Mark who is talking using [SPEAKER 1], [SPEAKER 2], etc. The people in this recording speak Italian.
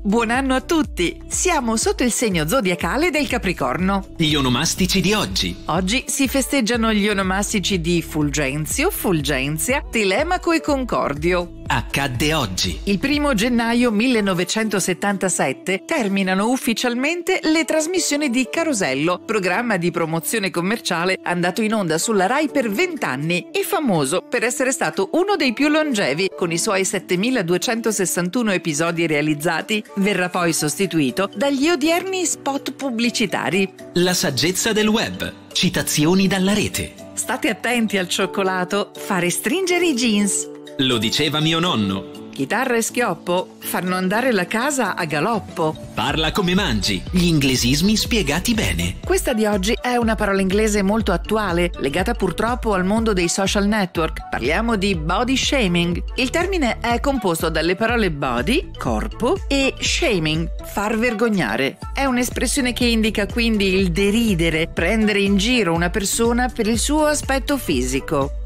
[SPEAKER 1] buon anno a tutti! Siamo sotto il segno zodiacale del Capricorno.
[SPEAKER 2] Gli onomastici di oggi.
[SPEAKER 1] Oggi si festeggiano gli onomastici di Fulgenzio, Fulgenzia, Telemaco e Concordio.
[SPEAKER 2] Accadde oggi.
[SPEAKER 1] Il 1 gennaio 1977 terminano ufficialmente le trasmissioni di Carosello, programma di promozione commerciale andato in onda sulla Rai per 20 anni e famoso per essere stato uno dei più longevi, con i suoi 7261 episodi realizzati. Verrà poi sostituito dagli odierni spot pubblicitari.
[SPEAKER 2] La saggezza del web. Citazioni dalla rete.
[SPEAKER 1] State attenti al cioccolato, fa restringere i jeans.
[SPEAKER 2] Lo diceva mio nonno.
[SPEAKER 1] Chitarra e schioppo fanno andare la casa a galoppo.
[SPEAKER 2] Parla come mangi. Gli inglesismi spiegati bene.
[SPEAKER 1] Questa di oggi è una parola inglese molto attuale, legata purtroppo al mondo dei social network. Parliamo di body shaming. Il termine è composto dalle parole body, corpo, e shaming, far vergognare. È un'espressione che indica quindi il deridere, prendere in giro una persona per il suo aspetto fisico.